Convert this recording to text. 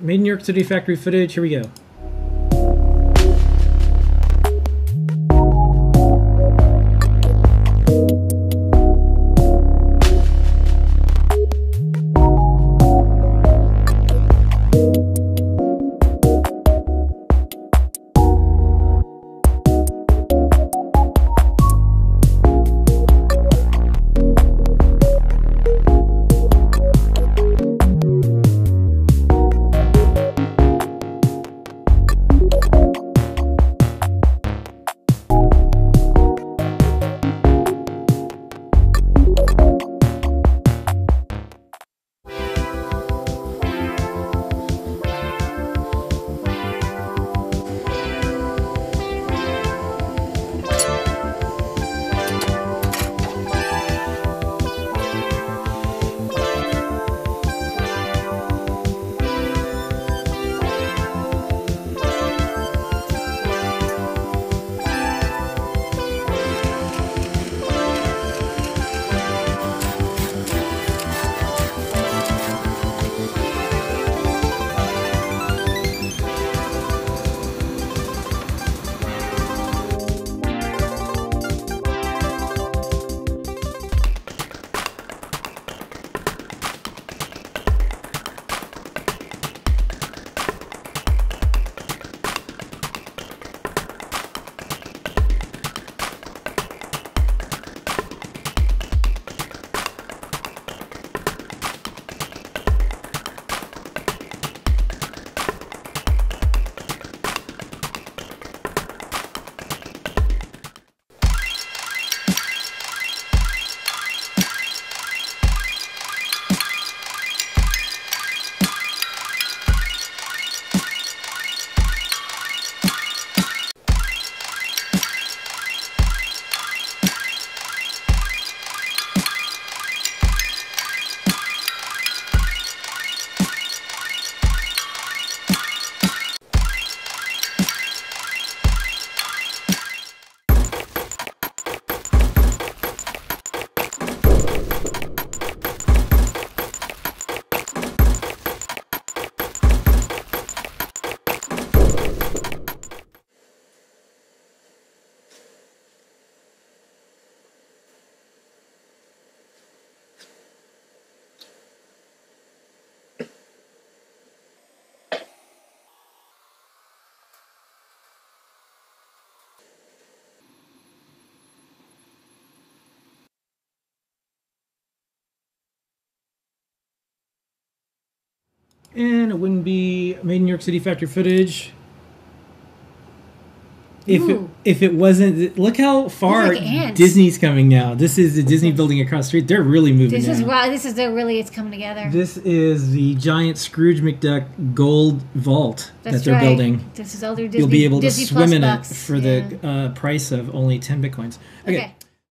Made in New York City factory footage. Here we go. And it wouldn't be Made in New York City factory footage if it wasn't. Look how far Disney's coming now. This is the Disney building across the street. They're really moving. This is wow. This is really it's coming together. This is the giant Scrooge McDuck gold vault that they're building. This is all their Disney. You'll be able to Disney swim in bucks. it for the price of only 10 bitcoins. Okay.